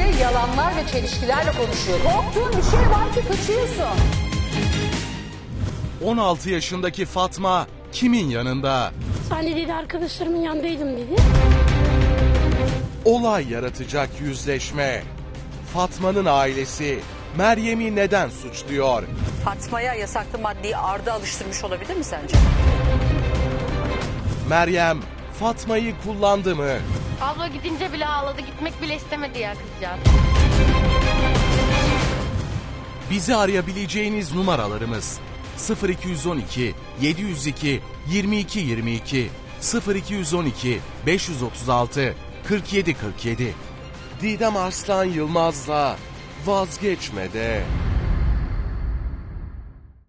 yalanlar ve çelişkilerle konuşuyor. Korktuğun bir şey var ki kaçıyorsun. 16 yaşındaki Fatma kimin yanında? Hani dedi arkadaşlarımın yanındaydım dedi. Olay yaratacak yüzleşme. Fatma'nın ailesi Meryem'i neden suçluyor? Fatma'ya yasaklı maddeyi Arda alıştırmış olabilir mi sence? Meryem Fatma'yı kullandı mı? Abla gidince bile ağladı. Gitmek bile istemedi ya kızcağız. Bizi arayabileceğiniz numaralarımız 0212 702 22 22 0212 536 47 47. Didem Arslan Yılmaz'la Vazgeçme de.